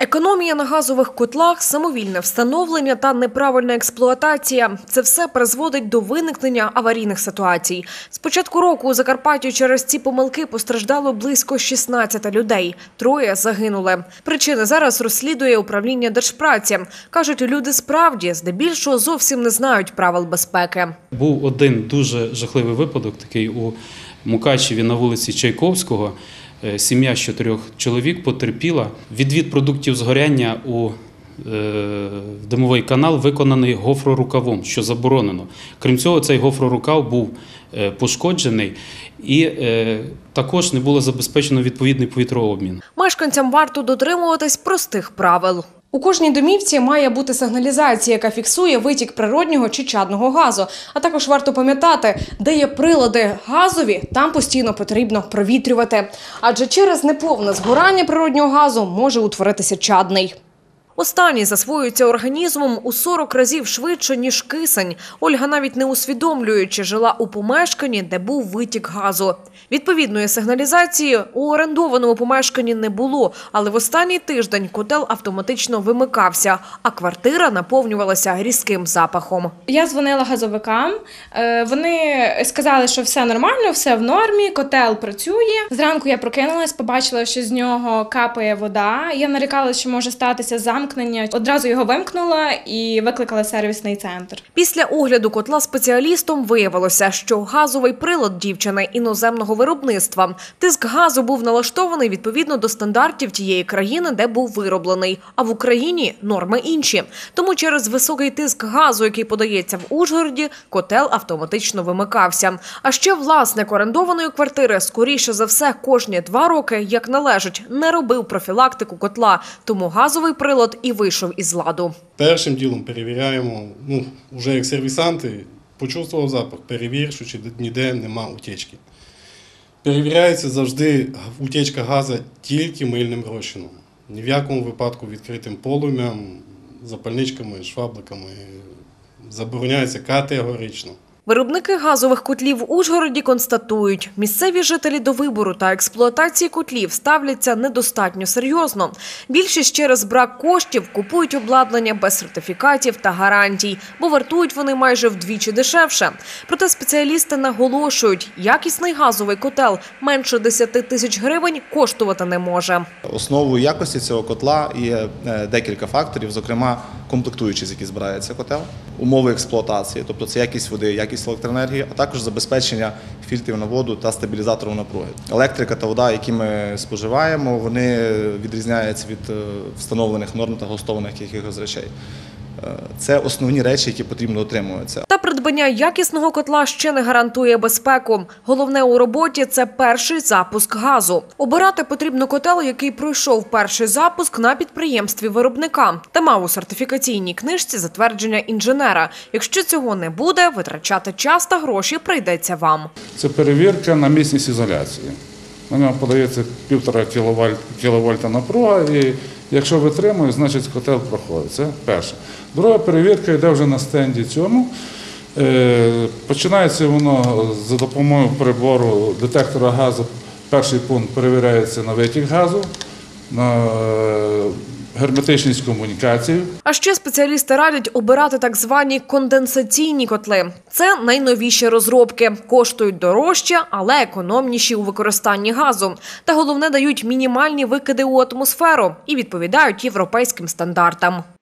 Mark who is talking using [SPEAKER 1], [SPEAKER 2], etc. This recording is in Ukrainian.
[SPEAKER 1] Економія на газових котлах, самовільне встановлення та неправильна експлуатація – це все призводить до виникнення аварійних ситуацій. З початку року у Закарпатті через ці помилки постраждало близько 16 людей. 3 загинули. Причини зараз розслідує управління Держпраці. Кажуть, люди справді здебільшого зовсім не знають правил безпеки.
[SPEAKER 2] Був один дуже жахливий випадок, такий у Мукачеві на вулиці Чайковського. Сім'я з 4 чоловік потерпіла. Відвід продуктів згоряння у димовий канал виконаний гофрорукавом, що заборонено. Крім цього, цей гофрорукав був пошкоджений і також не було забезпечено відповідний повітрообмін.
[SPEAKER 1] Мешканцям варто дотримуватись простих правил. У кожній домівці має бути сигналізація, яка фіксує витік природнього чи чадного газу. А також варто пам'ятати, де є прилади газові, там постійно потрібно провітрювати. Адже через неповне згорання природнього газу може утворитися чадний. Останній засвоюється організмом у 40 разів швидше, ніж кисень. Ольга, навіть не усвідомлюючи, жила у помешканні, де був витік газу. Відповідної сигналізації у орендованому помешканні не було, але в останній тиждень котел автоматично вимикався, а квартира наповнювалася різким запахом.
[SPEAKER 3] Я дзвонила газовикам, вони сказали, що все нормально, все в нормі, котел працює. Зранку я прокинулась, побачила, що з нього капає вода. Я нарікала, що може статися замкнення. Одразу його вимкнула і викликала сервісний центр.
[SPEAKER 1] Після огляду котла спеціалістом виявилося, що газовий прилад дівчини іноземного виробництва. Тиск газу був налаштований відповідно до стандартів тієї країни, де був вироблений. А в Україні норми інші. Тому через високий тиск газу, який подається в Ужгороді, котел автоматично вимикався. А ще власник орендованої квартири, скоріше за все, кожні 2 роки, як належить, не робив профілактику котла. Тому газовий прилад і вийшов із ладу.
[SPEAKER 4] Першим ділом перевіряємо, вже як сервісанти, почувствував запах, перевір, що чи ніде нема утечки. Перевіряється завжди утечка газу тільки мильним розчином. Ні в якому випадку відкритим полум'ям, запальничками, швабликами забороняється категорично.
[SPEAKER 1] Виробники газових котлів в Ужгороді констатують, місцеві жителі до вибору та експлуатації котлів ставляться недостатньо серйозно. Більшість через брак коштів купують обладнання без сертифікатів та гарантій, бо вартують вони майже вдвічі дешевше. Проте спеціалісти наголошують, якісний газовий котел менше 10 тисяч гривень коштувати не може.
[SPEAKER 5] Основою якості цього котла є декілька факторів, зокрема комплектуючі, з яких збирається котел, умови експлуатації, тобто це якість води, якість електроенергії, а також забезпечення фільтрів на воду та стабілізаторів напруги. Електрика та вода, які ми споживаємо, вони відрізняються від встановлених норм та гостованих якихось речей. Це основні речі, які потрібно дотримуватися.
[SPEAKER 1] Та придбання якісного котла ще не гарантує безпеку. Головне у роботі – це перший запуск газу. Обирати потрібно котел, який пройшов перший запуск на підприємстві виробника та мав у сертифікаційній книжці затвердження інженера. Якщо цього не буде, витрачати час та гроші прийдеться вам.
[SPEAKER 6] Це перевірка на міцність ізоляції. На нього подається 1,5 кВт напруга, і якщо витримує, значить котел проходить. Це перше. Друга перевірка йде вже на стенді цьому. Починається воно за допомогою прибору детектора газу. Перший пункт перевіряється на витік газу, на герметичність комунікації.
[SPEAKER 1] А ще спеціалісти радять обирати так звані конденсаційні котли. Це найновіші розробки. Коштують дорожче, але економніші у використанні газу. Та головне, дають мінімальні викиди у атмосферу і відповідають європейським стандартам.